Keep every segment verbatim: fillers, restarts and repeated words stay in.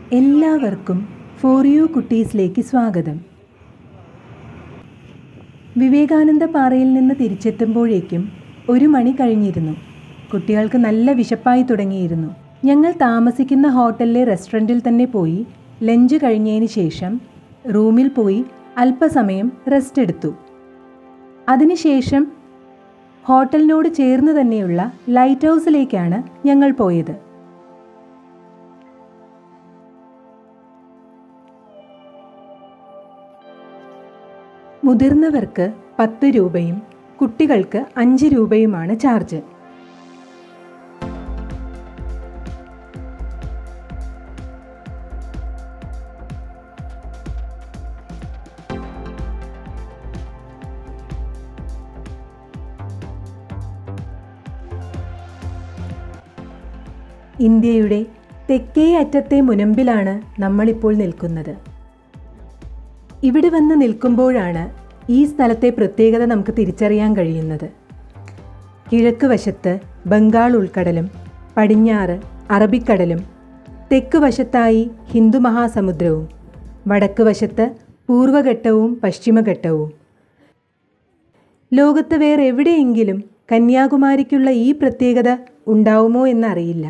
എല്ലാവർക്കും for you കുട്ടീസിലേക്ക് സ്വാഗതം. വിവേകാനന്ദ പാറയിൽ നിന്ന് തിരിച്ചെത്തുമ്പോഴേക്കും ഒരു മണി കഴിഞ്ഞിരുന്നു. കുട്ടികൾക്ക് നല്ല വിശപ്പായി തുടങ്ങിയിരുന്നു. ഞങ്ങൾ താമസിക്കുന്ന ഹോട്ടലിലെ റെസ്റ്റോറൻറ്റിൽ തന്നെ പോയി ലഞ്ച് കഴിഞ്ഞതിന് ശേഷം റൂമിൽ പോയി അല്പസമയം റെസ്റ്റ് എടുത്തു. അതിനുശേഷം ഹോട്ടലിനോട് ചേർന്ന് തന്നെയുള്ള ലൈറ്റ് ഹൗസിലേക്കാണ് ഞങ്ങൾ പോയത്. മുതിർന്നവർക്ക് പത്ത് രൂപയും കുട്ടികൾക്ക് അഞ്ച് രൂപയുമാണ് ചാർജ്. ഇന്ത്യയുടെ തെക്കേ അറ്റത്തെ മുനമ്പിലാണ് നമ്മളിപ്പോൾ നിൽക്കുന്നത്. ഇവിടെ വന്ന് നിൽക്കുമ്പോഴാണ് ഈ സ്ഥലത്തെ പ്രത്യേകത നമുക്ക് തിരിച്ചറിയാൻ കഴിയുന്നത്. കിഴക്ക് വശത്ത് ബംഗാൾ ഉൾക്കടലും പടിഞ്ഞാറ് അറബിക്കടലും, തെക്ക് വശത്തായി ഹിന്ദു മഹാസമുദ്രവും, വടക്ക് വശത്ത് പൂർവഘട്ടവും പശ്ചിമഘട്ടവും. ലോകത്ത് വേറെ എവിടെയെങ്കിലും കന്യാകുമാരിക്കുള്ള ഈ പ്രത്യേകത ഉണ്ടാവുമോ എന്നറിയില്ല.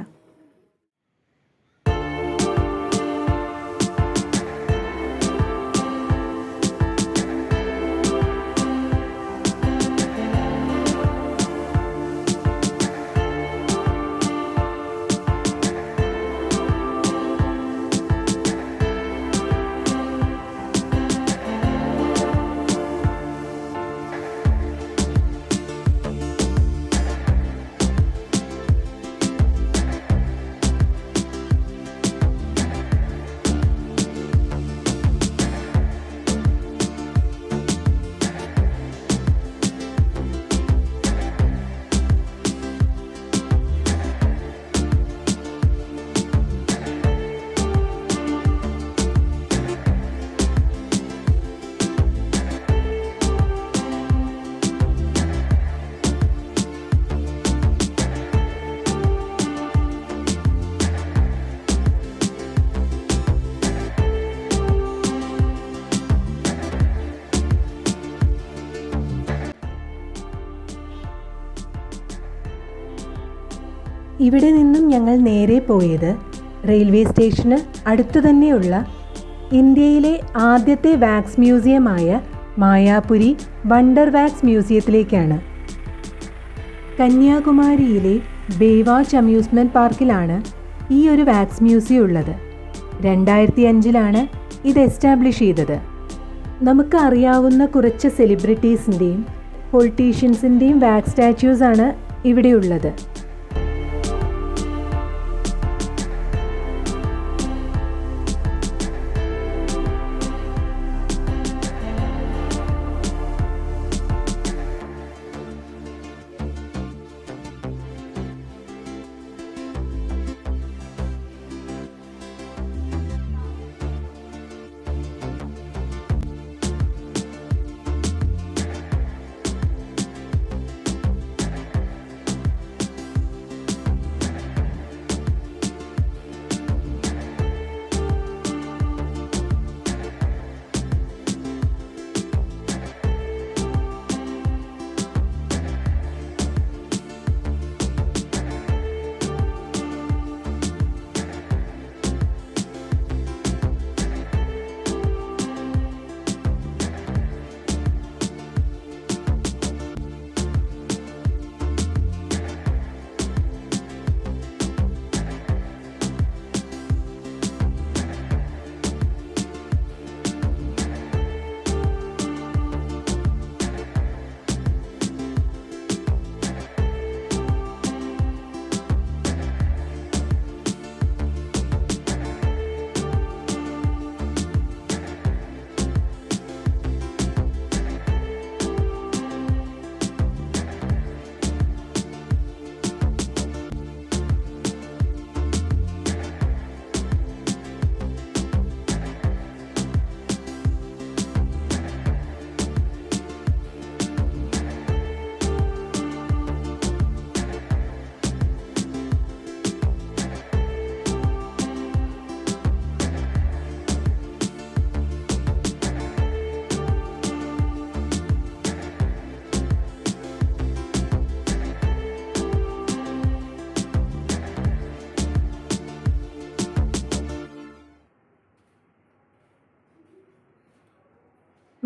ഇവിടെ നിന്നും ഞങ്ങൾ നേരെ പോയത് റെയിൽവേ സ്റ്റേഷന് അടുത്തു തന്നെയുള്ള ഇന്ത്യയിലെ ആദ്യത്തെ വാക്സ് മ്യൂസിയമായ മായാപുരി വണ്ടർ വാക്സ് മ്യൂസിയത്തിലേക്കാണ്. കന്യാകുമാരിയിലെ ബേവാച്ച് അമ്യൂസ്മെൻറ്റ് പാർക്കിലാണ് ഈ ഒരു വാക്സ് മ്യൂസിയം ഉള്ളത്. രണ്ടായിരത്തി അഞ്ചിലാണ് ഇത് എസ്റ്റാബ്ലിഷ് ചെയ്തത്. നമുക്ക് അറിയാവുന്ന കുറച്ച് സെലിബ്രിറ്റീസിൻ്റെയും പൊളിറ്റീഷ്യൻസിൻ്റെയും വാക്സ് സ്റ്റാച്യൂസാണ് ഇവിടെയുള്ളത്.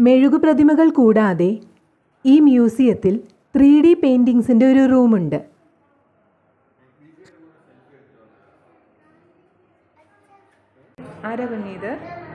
മെഴുകു പ്രതിമകൾ കൂടാതെ ഈ മ്യൂസിയത്തിൽ ത്രീ ഡി പെയിൻറ്റിങ്സിൻ്റെ ഒരു റൂമുണ്ട്. ആരാ കുഞ്ഞീത്?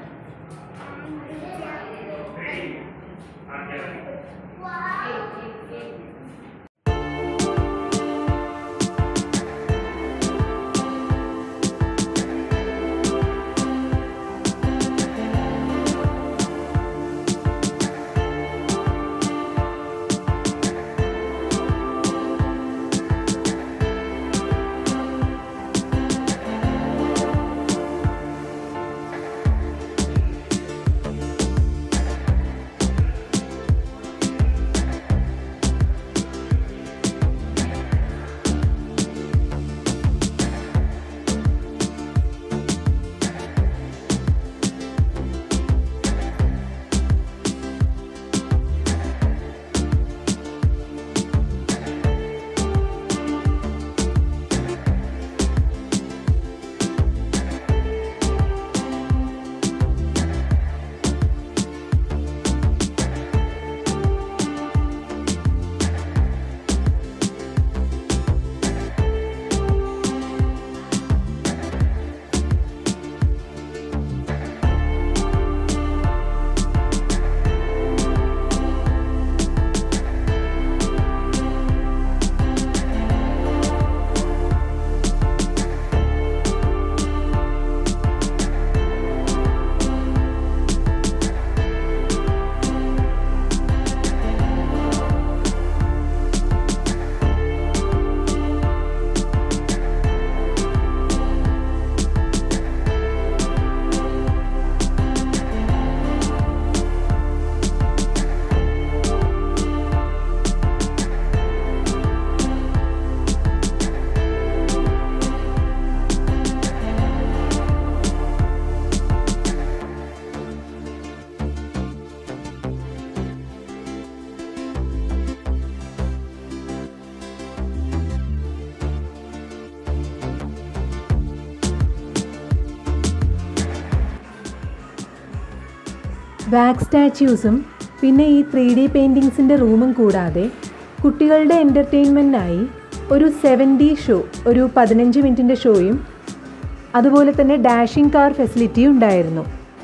വാക്സ് സ്റ്റാച്യൂസും പിന്നെ ഈ ത്രീ ഡി പെയിൻറ്റിങ്സിൻ്റെ റൂമും കൂടാതെ കുട്ടികളുടെ എൻ്റർടൈൻമെൻറ്റിനായി ഒരു സെവൻ ഡി ഷോ, ഒരു പതിനഞ്ച് മിനിറ്റിൻ്റെ ഷോയും അതുപോലെ തന്നെ ഡാഷിംഗ് കാർ ഫെസിലിറ്റിയും ഉണ്ടായിരുന്നു.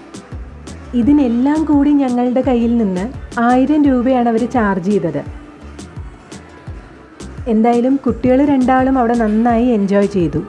ഇതിനെല്ലാം കൂടി ഞങ്ങളുടെ കയ്യിൽ നിന്ന് ആയിരം രൂപയാണ് അവർ ചാർജ് ചെയ്തത്. എന്തായാലും കുട്ടികൾ രണ്ടാളും അവിടെ നന്നായി എൻജോയ് ചെയ്തു.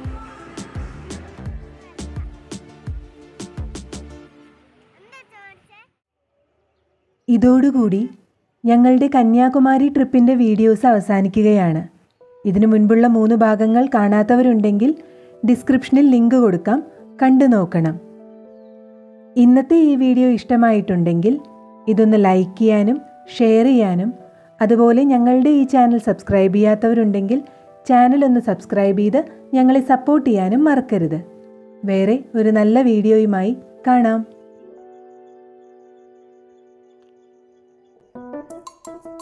ഇതോടുകൂടി ഞങ്ങളുടെ കന്യാകുമാരി ട്രിപ്പിൻ്റെ വീഡിയോസ് അവസാനിക്കുകയാണ്. ഇതിനു മുൻപുള്ള മൂന്ന് ഭാഗങ്ങൾ കാണാത്തവരുണ്ടെങ്കിൽ ഡിസ്ക്രിപ്ഷനിൽ ലിങ്ക് കൊടുക്കാം, കണ്ടു നോക്കണം. ഇന്നത്തെ ഈ വീഡിയോ ഇഷ്ടമായിട്ടുണ്ടെങ്കിൽ ഇതൊന്ന് ലൈക്ക് ചെയ്യാനും ഷെയർ ചെയ്യാനും അതുപോലെ ഞങ്ങളുടെ ഈ ചാനൽ സബ്സ്ക്രൈബ് ചെയ്യാത്തവരുണ്ടെങ്കിൽ ചാനൽ ഒന്ന് സബ്സ്ക്രൈബ് ചെയ്ത് ഞങ്ങളെ സപ്പോർട്ട് ചെയ്യാനും മറക്കരുത്. വേറെ ഒരു നല്ല വീഡിയോയുമായി കാണാം.